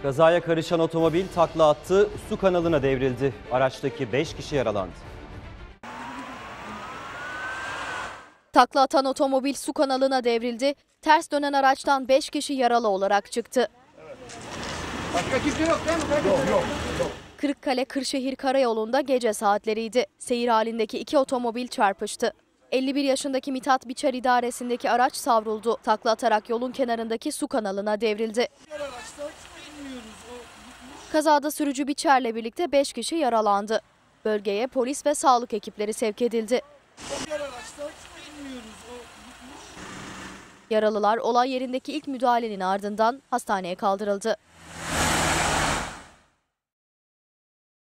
Kazaya karışan otomobil takla attı, su kanalına devrildi. Araçtaki 5 kişi yaralandı. Takla atan otomobil su kanalına devrildi. Ters dönen araçtan 5 kişi yaralı olarak çıktı. Başka kimse yok değil mi? Yok. Kırıkkale-Kırşehir karayolunda gece saatleriydi. Seyir halindeki iki otomobil çarpıştı. 51 yaşındaki Mithat Biçer idaresindeki araç savruldu. Takla atarak yolun kenarındaki su kanalına devrildi. Kazada sürücü Biçer'le birlikte 5 kişi yaralandı. Bölgeye polis ve sağlık ekipleri sevk edildi. Yaralılar olay yerindeki ilk müdahalenin ardından hastaneye kaldırıldı.